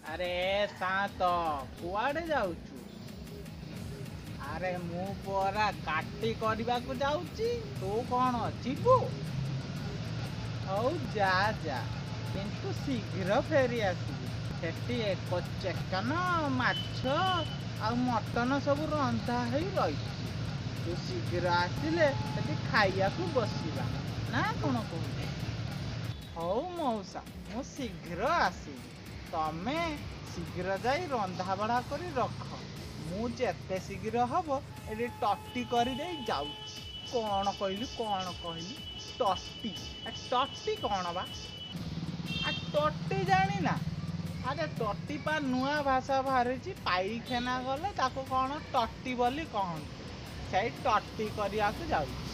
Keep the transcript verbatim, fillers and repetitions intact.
ଆରେ ସାନ୍ତ କୁଆଡେ ଯାଉଛୁ? ଆରେ ମୁଁ ପରା କାଟି କରିବାକୁ ଯାଉଛି। ତୁ କଣ ଯିବୁ? ହଉ ଯା ଯା, କିନ୍ତୁ ଶୀଘ୍ର ଫେରି ଆସିବୁ। ସେଠି ଏକ ଚିକେନ, ମାଛ ଆଉ ମଟନ ସବୁ ରନ୍ଧା ହେଇ ରହିଛି। ତୁ ଶୀଘ୍ର ଆସିଲେ ସେଠି ଖାଇବାକୁ ବସିବା, ନା କଣ କହୁଛୁ? ହଉ ମଉସା, ମୁଁ ଶୀଘ୍ର ଆସିବି। ତମେ ଶୀଘ୍ର ଯାଇ ରନ୍ଧାବଢ଼ା କରି ରଖ। ମୁଁ ଯେତେ ଶୀଘ୍ର ହବ ଏଠି ଟଟି କରିଦେଇ ଯାଉଛି। କଣ କହିଲୁ କଣ କହିଲୁ? ଟଟି ଆ ଟଟି କଣ ବା? ଆ ଟଟି ଜାଣିନା? ଆରେ ଟଟି ପା ନୂଆ ଭାଷା ବାହାରିଛି। ପାଇଖାନା ଗଲେ ତାକୁ କଣ ଟଟି ବୋଲି କହନ୍ତି। ସେଇ ଟଟି କରିବାକୁ ଯାଉଛି।